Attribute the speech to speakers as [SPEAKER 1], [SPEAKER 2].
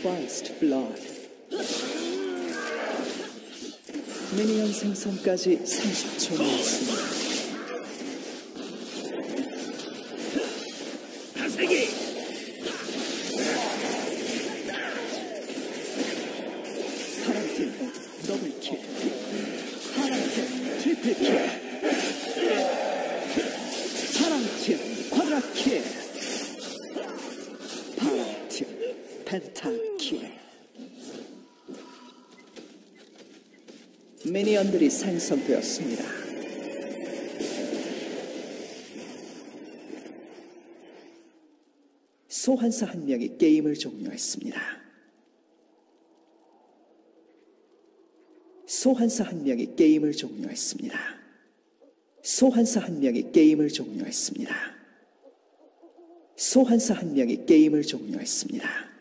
[SPEAKER 1] First Blood. 미니언 생성까지 30초 남았습니다. 파란팀 더블킬, 파란팀 트리플킬, 파란팀 쿼드라킬, 파란팀 펜타킬. 미니언들이 생성되었습니다. 소환사 한 명이 게임을 종료했습니다. 소환사 한 명이 게임을 종료했습니다. 소환사 한 명이 게임을 종료했습니다. 소환사 한 명이 게임을 종료했습니다.